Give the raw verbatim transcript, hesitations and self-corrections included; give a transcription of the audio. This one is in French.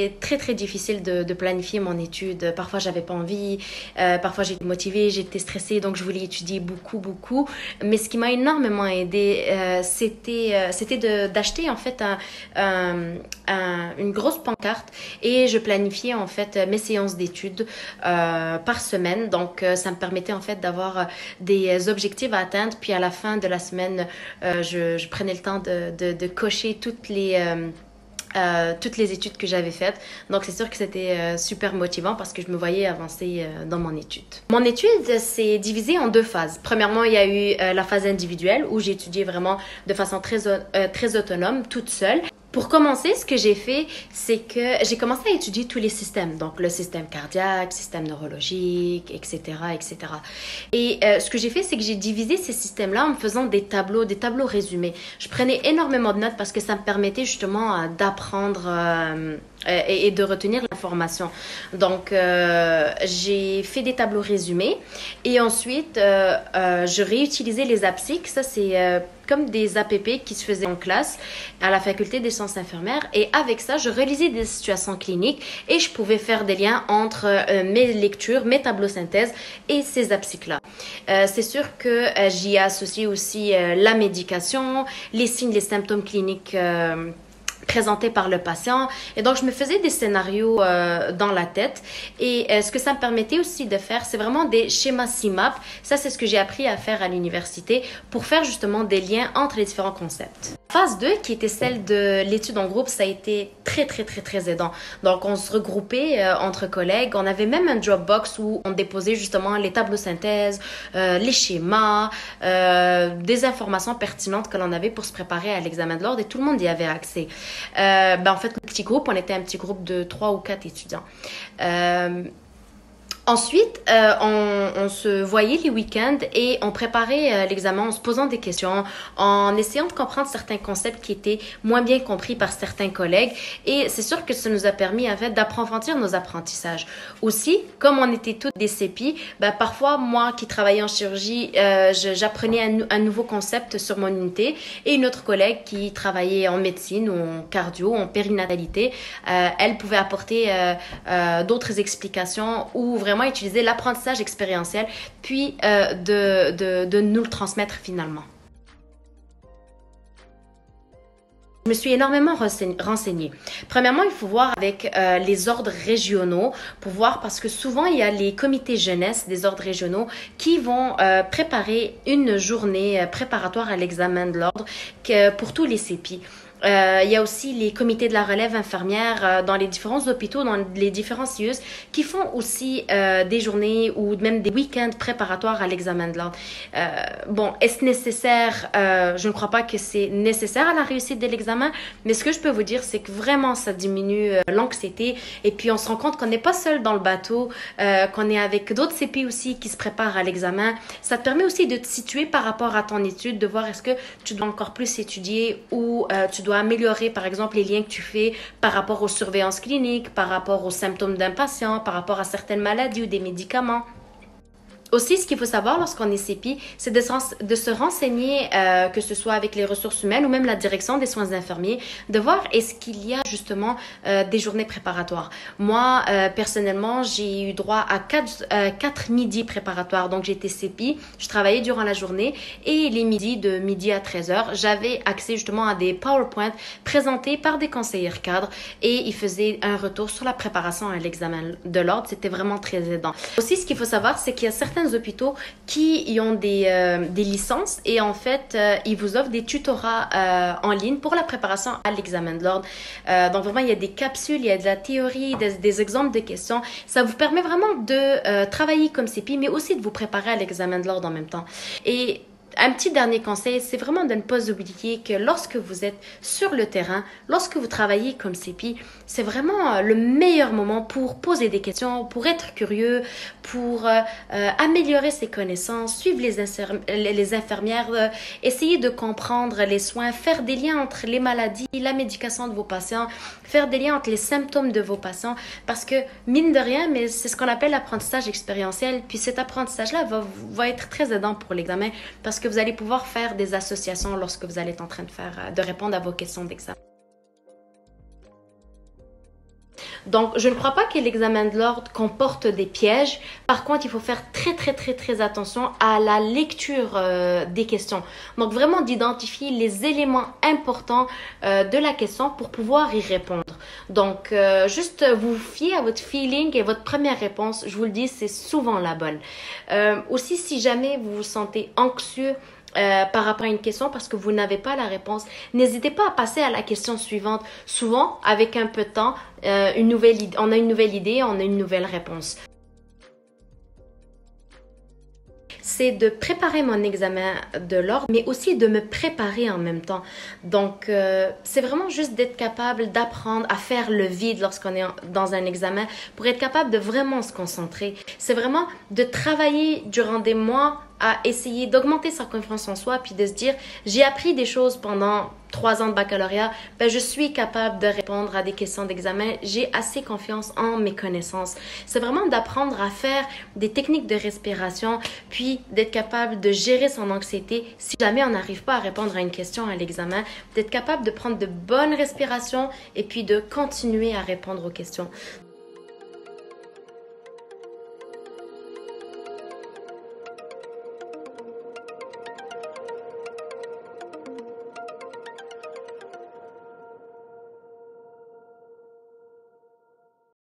c'était très très difficile de, de planifier mon étude. Parfois j'avais pas envie, euh, parfois j'étais motivée, j'étais stressée, donc je voulais étudier beaucoup beaucoup. Mais ce qui m'a énormément aidée, euh, c'était euh, c'était de d'acheter en fait un, un, un, une grosse pancarte et je planifiais en fait mes séances d'études euh, par semaine. Donc euh, ça me permettait en fait d'avoir des objectifs à atteindre, puis à la fin de la semaine, euh, je, je prenais le temps de, de, de cocher toutes les euh, Euh, toutes les études que j'avais faites. Donc c'est sûr que c'était euh, super motivant parce que je me voyais avancer euh, dans mon étude. Mon étude s'est divisée en deux phases. Premièrement, il y a eu euh, la phase individuelle où j'ai étudié vraiment de façon très, euh, très autonome, toute seule. Pour commencer, ce que j'ai fait, c'est que j'ai commencé à étudier tous les systèmes. Donc, le système cardiaque, système neurologique, et cetera, et cetera. Et euh, ce que j'ai fait, c'est que j'ai divisé ces systèmes-là en me faisant des tableaux, des tableaux résumés. Je prenais énormément de notes parce que ça me permettait justement euh, d'apprendre euh, et, et de retenir l'information. Donc, euh, j'ai fait des tableaux résumés et ensuite, euh, euh, je réutilisais les APSIC. Ça, c'est... Euh, comme des A P P qui se faisaient en classe à la faculté des sciences infirmières. Et avec ça, je relisais des situations cliniques et je pouvais faire des liens entre euh, mes lectures, mes tableaux synthèse et ces APSIC-là. Euh, c'est sûr que euh, j'y ai associé aussi euh, la médication, les signes, les symptômes cliniques euh, présentés par le patient. Et donc, je me faisais des scénarios euh, dans la tête. Et euh, ce que ça me permettait aussi de faire, c'est vraiment des schémas C M A P. Ça, c'est ce que j'ai appris à faire à l'université pour faire justement des liens entre les différents concepts. Phase deux, qui était celle de l'étude en groupe, ça a été très, très, très, très aidant. Donc, on se regroupait euh, entre collègues. On avait même un Dropbox où on déposait justement les tableaux synthèse, euh, les schémas, euh, des informations pertinentes que l'on avait pour se préparer à l'examen de l'ordre et tout le monde y avait accès. Euh, ben en fait, le petit groupe, on était un petit groupe de trois ou quatre étudiants. Euh, Ensuite, euh, on, on se voyait les week-ends et on préparait euh, l'examen en se posant des questions, en essayant de comprendre certains concepts qui étaient moins bien compris par certains collègues. Et c'est sûr que ça nous a permis en fait d'approfondir nos apprentissages. Aussi, comme on était toutes des C P I, ben, parfois, moi qui travaillais en chirurgie, euh, j'apprenais un, un nouveau concept sur mon unité et une autre collègue qui travaillait en médecine ou en cardio, en périnatalité, euh, elle pouvait apporter euh, euh, d'autres explications ou vraiment utiliser l'apprentissage expérientiel, puis euh, de, de, de nous le transmettre finalement. Je me suis énormément renseignée. Premièrement, il faut voir avec euh, les ordres régionaux pour voir parce que souvent, il y a les comités jeunesse des ordres régionaux qui vont euh, préparer une journée préparatoire à l'examen de l'ordre pour tous les C P I. Euh, il y a aussi les comités de la relève infirmière euh, dans les différents hôpitaux, dans les différents C I U S qui font aussi euh, des journées ou même des week-ends préparatoires à l'examen de l'ordre. Euh, bon, est-ce nécessaire? Euh, je ne crois pas que c'est nécessaire à la réussite de l'examen, mais ce que je peux vous dire, c'est que vraiment ça diminue euh, l'anxiété et puis on se rend compte qu'on n'est pas seul dans le bateau, euh, qu'on est avec d'autres C P I aussi qui se préparent à l'examen. Ça te permet aussi de te situer par rapport à ton étude, de voir est-ce que tu dois encore plus étudier ou euh, tu dois améliorer, par exemple, les liens que tu fais par rapport aux surveillances cliniques, par rapport aux symptômes d'un patient, par rapport à certaines maladies ou des médicaments. Aussi, ce qu'il faut savoir lorsqu'on est C P I, c'est de, de se renseigner, euh, que ce soit avec les ressources humaines ou même la direction des soins infirmiers, de voir est-ce qu'il y a justement euh, des journées préparatoires. Moi, euh, personnellement, j'ai eu droit à quatre, euh, quatre midis préparatoires. Donc, j'étais C P I, je travaillais durant la journée et les midis, de midi à treize heures, j'avais accès justement à des PowerPoint présentés par des conseillers cadres et ils faisaient un retour sur la préparation à l'examen de l'ordre. C'était vraiment très aidant. Aussi, ce qu'il faut savoir, c'est qu'il y a certains hôpitaux qui y ont des, euh, des licences et en fait, euh, ils vous offrent des tutorats euh, en ligne pour la préparation à l'examen de l'ordre. Euh, donc vraiment, il y a des capsules, il y a de la théorie, des, des exemples de questions. Ça vous permet vraiment de euh, travailler comme C P I, mais aussi de vous préparer à l'examen de l'ordre en même temps. Et un petit dernier conseil, c'est vraiment de ne pas oublier que lorsque vous êtes sur le terrain, lorsque vous travaillez comme C P I, c'est vraiment le meilleur moment pour poser des questions, pour être curieux, pour euh, euh, améliorer ses connaissances, suivre les, les infirmières, euh, essayer de comprendre les soins, faire des liens entre les maladies, la médication de vos patients, faire des liens entre les symptômes de vos patients, parce que mine de rien, mais c'est ce qu'on appelle l'apprentissage expérientiel, puis cet apprentissage-là va, va être très aidant pour l'examen, parce que vous allez pouvoir faire des associations lorsque vous allez être en train de faire, de répondre à vos questions d'examen. Donc, je ne crois pas que l'examen de l'ordre comporte des pièges. Par contre, il faut faire très, très, très, très attention à la lecture euh, des questions. Donc, vraiment d'identifier les éléments importants euh, de la question pour pouvoir y répondre. Donc, euh, juste vous fier à votre feeling et votre première réponse, je vous le dis, c'est souvent la bonne. Euh, aussi, si jamais vous vous sentez anxieux, Euh, par rapport à une question parce que vous n'avez pas la réponse, n'hésitez pas à passer à la question suivante. Souvent, avec un peu de temps, euh, une nouvelle, on a une nouvelle idée, on a une nouvelle réponse. C'est de préparer mon examen de l'ordre, mais aussi de me préparer en même temps. Donc, euh, c'est vraiment juste d'être capable d'apprendre à faire le vide lorsqu'on est dans un examen pour être capable de vraiment se concentrer. C'est vraiment de travailler durant des mois à essayer d'augmenter sa confiance en soi puis de se dire j'ai appris des choses pendant trois ans de baccalauréat, ben je suis capable de répondre à des questions d'examen, j'ai assez confiance en mes connaissances. C'est vraiment d'apprendre à faire des techniques de respiration puis d'être capable de gérer son anxiété si jamais on n'arrive pas à répondre à une question à l'examen, d'être capable de prendre de bonnes respirations et puis de continuer à répondre aux questions.